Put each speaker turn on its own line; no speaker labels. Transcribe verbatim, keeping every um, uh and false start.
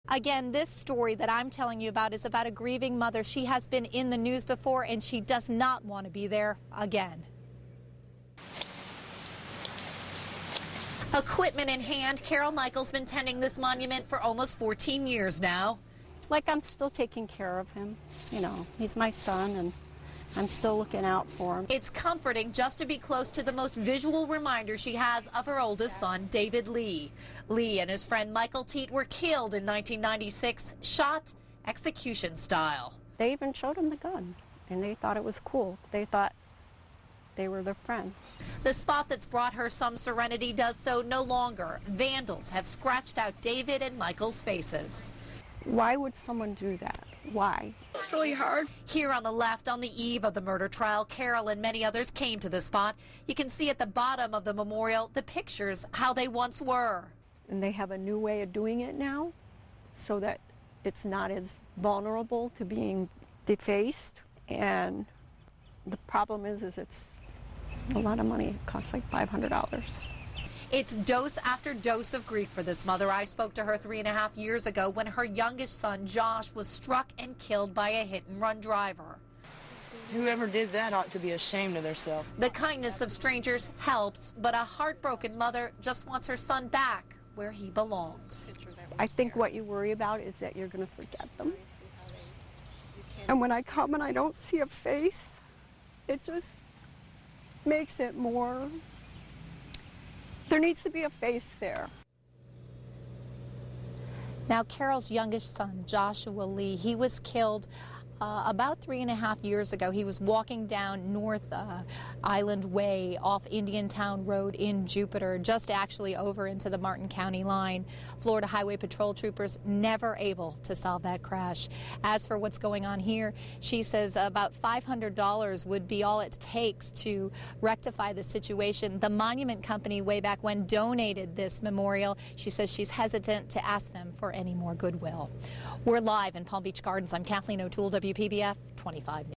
Again, this story that I'm telling you about is about a grieving mother. She has been in the news before, and she does not want to be there again. Equipment in hand, Carol Michael's been tending this monument for almost fourteen years now.
Like, I'm still taking care of him. You know, he's my son, and I'm still looking out for him.
It's comforting just to be close to the most visual reminder she has of her oldest son, David Lee. Lee and his friend Michael Teat were killed in nineteen ninety-six, shot execution style.
They even showed him the gun, and they thought it was cool. They thought they were their friends.
The spot that's brought her some serenity does so no longer. Vandals have scratched out David and Michael's faces.
Why would someone do that? Why?
It's really hard.
Here on the left, on the eve of the murder trial, Carol and many others came to the spot. You can see at the bottom of the memorial the pictures, how they once were.
And they have a new way of doing it now, so that it's not as vulnerable to being defaced. And the problem is, is it's a lot of money. It costs like five hundred dollars.
It's dose after dose of grief for this mother. I spoke to her three and a half years ago when her youngest son, Josh, was struck and killed by a hit-and-run driver.
Whoever did that ought to be ashamed of themselves.
The kindness of strangers helps, but a heartbroken mother just wants her son back where he belongs.
I think what you worry about is that you're going to forget them. And when I come and I don't see a face, it just makes it more... There needs to be a face there.
Now, Carol's youngest son, Joshua Lee, he was killed uh, about three and a half years ago. He was walking down North uh, Island Way off Indiantown Road in Jupiter, just actually over into the Martin County line. Florida Highway Patrol troopers never able to solve that crash. As for what's going on here, she says about five hundred dollars would be all it takes to rectify the situation. The monument company way back when donated this memorial. She says she's hesitant to ask them for any more goodwill. We're live in Palm Beach Gardens. I'm Kathleen O'Toole, W P B F twenty-five.